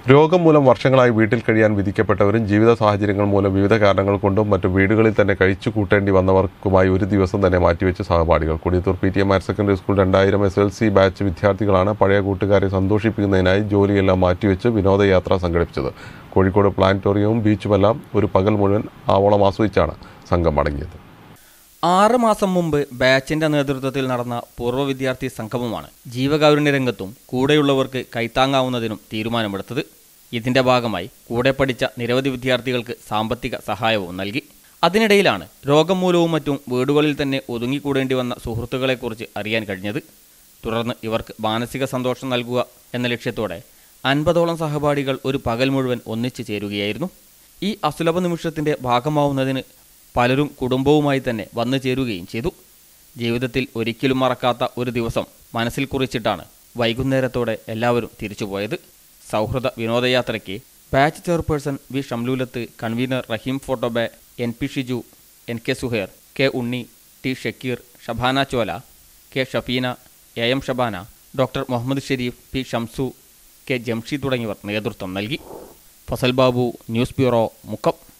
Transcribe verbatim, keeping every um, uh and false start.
രോഗം മൂലം വർഷങ്ങളായി വീട്ടിൽ കഴിയാൻ വിധിക്കപ്പെട്ടവരും ജീവിത സാഹചര്യങ്ങൾ മൂലം വിവിധ കാരണങ്ങൾ കൊണ്ടും മറ്റു വീടുകളിൽ തന്നെ കഴിച്ചു കൂട്ടേണ്ടി വന്നവർക്കുമായി ഒരു ദിവസം തന്നെ മാറ്റിവെച്ച സഹപാഠികൾ. Kodiyathur P T M higher secondary school രണ്ടായിരം എസ് എൽ സി ബാച്ച് വിദ്യാർത്ഥികളാണ് പഴയ കൂട്ടുകാരെ സന്തോഷിപ്പിക്കുന്നതിനായി ജോലിയെല്ലാം മാറ്റിവെച്ച് വിനോദയാത്ര സംഘടിപ്പിച്ചത്. കോഴിക്കോട് പ്ലാനറ്റോറിയവും ബീച്ചുമെല്ലാം ഒരു പകൽ മുഴുവൻ ആവോളം ആസ്വദിച്ചാണ് സംഘം മടങ്ങിയത്. ആറ് മാസം മുമ്പ് ബാച്ചിന്റെ നേതൃത്വത്തിൽ നടന്ന പൂർവ്വ വിദ്യാർത്ഥി സംഗമമാണ് ജീവകാരുണ്യ രംഗത്തും കൂടെയുള്ളവർക്ക് കൈത്താങ്ങാവുന്നതിനും തീരുമാനമെടുത്തത്. ഇതിന്റെ ഭാഗമായി കൂടെ പഠിച്ച നിരവധി വിദ്യാർത്ഥികൾക്ക് സാമ്പത്തിക സഹായവും നൽകി. അതിനിടയിലാണ് രോഗം മൂലവും മറ്റും വീടുകളിൽ തന്നെ ഒതുങ്ങിക്കൂടേണ്ടി വന്ന സുഹൃത്തുക്കളെക്കുറിച്ച് അറിയാൻ കഴിഞ്ഞത്. തുടർന്ന് ഇവർക്ക് മാനസിക സന്തോഷം നൽകുക എന്ന ലക്ഷ്യത്തോടെ അൻപതോളം സഹപാഠികൾ ഒരു പകൽ മുഴുവൻ ഒന്നിച്ചു ചേരുകയായിരുന്നു. ഈ അസുലഭ നിമിഷത്തിന്റെ ഭാഗമാവുന്നതിന് പലരും കുടുംബവുമായി തന്നെ വന്നു ചേരുകയും ചെയ്തു. ജീവിതത്തിൽ ഒരിക്കലും മറക്കാത്ത ഒരു ദിവസം മനസ്സിൽ കുറിച്ചിട്ടാണ് വൈകുന്നേരത്തോടെ എല്ലാവരും തിരിച്ചുപോയത്. സൗഹൃദ വിനോദയാത്രയ്ക്ക് batch chairperson V Shamlulath, convener Rahim ഫോട്ടോബെ, N P Shiju, N K Suher, K Unni, T Shakeer, Shabana Chola, K Shafeena, A M Shabana, doctor Muhammad Sharif, P Shamsu, K Jamshi തുടങ്ങിയവർ നേതൃത്വം നൽകി. Fasal Babu, news bureau, Mukkam.